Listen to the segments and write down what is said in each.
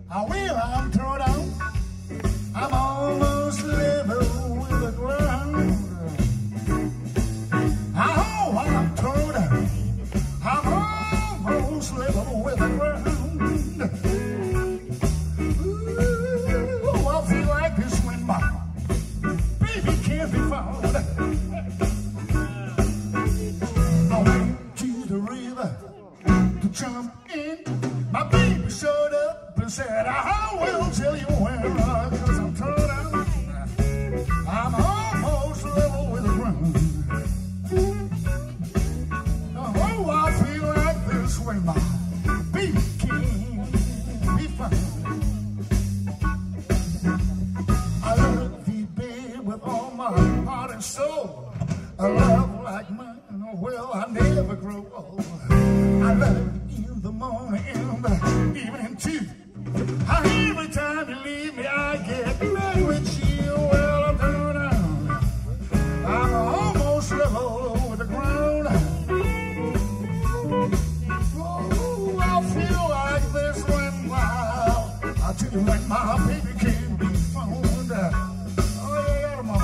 Well, I'm thrown out. I'm almost level with the ground. Oh, I'm thrown out. I'm almost level with the ground. Ooh, I feel like this when my baby can't be found. I went to the river to jump in. My baby showed up and said, I will tell you when, cause I'm thrown out. I'm almost level with the ground. Oh, I feel like this when my baby can't be found. I love thee, babe, with all my heart and soul. A love like mine, well, I never grow old. I love you in the morning and the evening too. Every time you leave me, I get mad with you. Well, I'm thrown out. I'm almost level with the ground. Oh, I feel like this when I tell you when my baby can't be found. Oh, yeah, come on.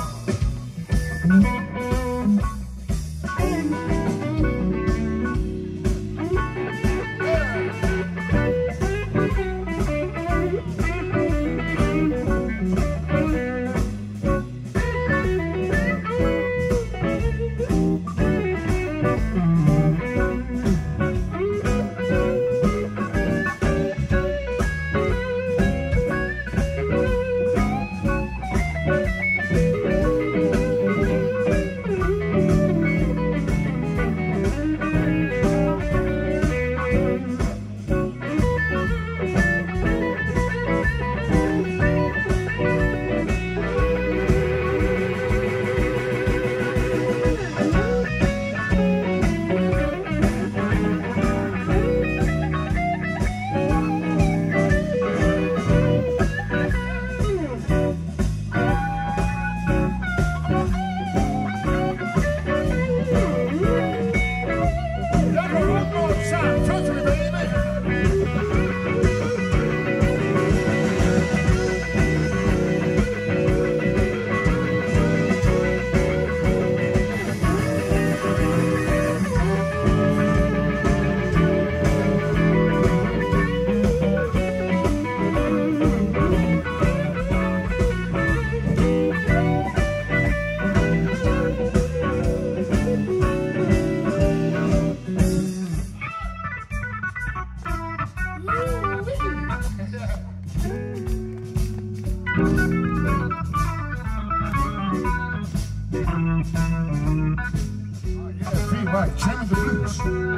Right, Chairman the Blues.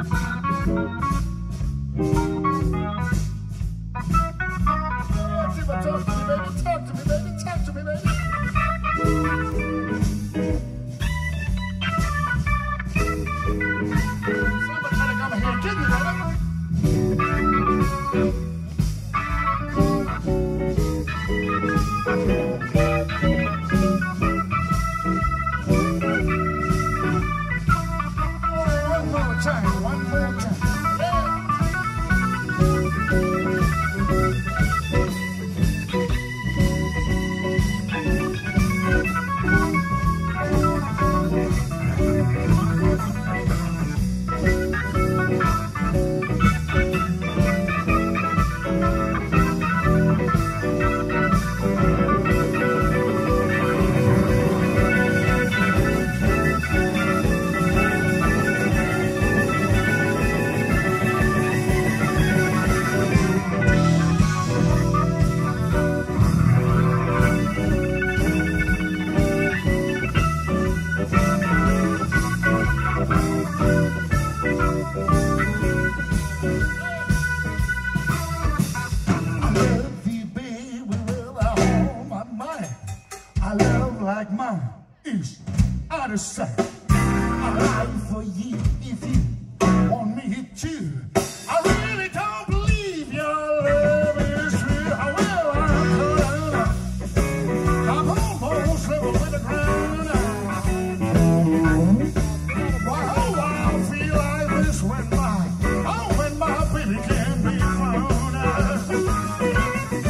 Talk to me, baby. Talk to me, baby. Talk to me, baby. Somebody better come here and get me, baby. One more time. Like mine is out of sight. I'll lie for you if you want me to. I really don't believe your love is true. Well, I'm thrown out. I'm almost level with the ground. Wow, I feel like this when my baby can't be found.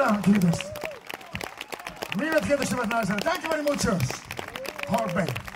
Hyvä, kiitos. Miehet, kiitos hyvät naiset. Thank you very much. H.A.R.P.